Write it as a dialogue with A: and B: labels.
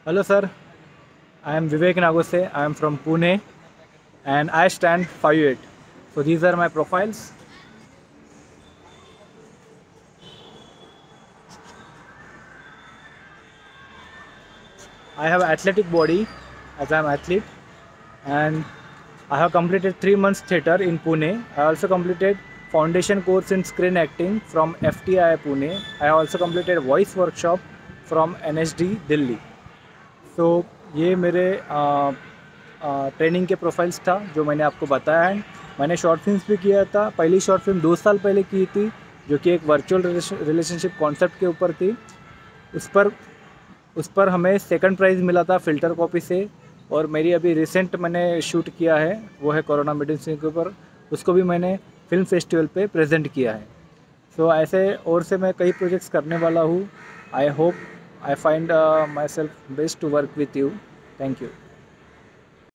A: Hello, sir. I am Vivek Nagose. I am from Pune and I stand 5'8". So these are my profiles. I have athletic body as I am athlete, and I have completed 3 months theatre in Pune. I also completed foundation course in screen acting from FTI Pune. I have also completed voice workshop from NSD Delhi. सो ये मेरे training के profiles था जो मैंने आपको बताया है। मैंने शॉर्ट फिल्म्स भी किया था। पहली शॉर्ट फिल्म 2 साल पहले की थी जो कि एक वर्चुअल रिलेशनशिप कॉन्सेप्ट के ऊपर थी। उस पर उस पर हमें सेकंड प्राइज़ मिला था फ़िल्टर कॉपी से। और मेरी अभी रिसेंट मैंने शूट किया है वो है कोरोना मेडिसिन के ऊपर। उसको भी मैंने फिल्म फेस्टिवल पे प्रेजेंट किया है। सो ऐसे और से मैं कई प्रोजेक्ट्स करने वाला हूँ। I hope I find myself best to work with you. Thank you.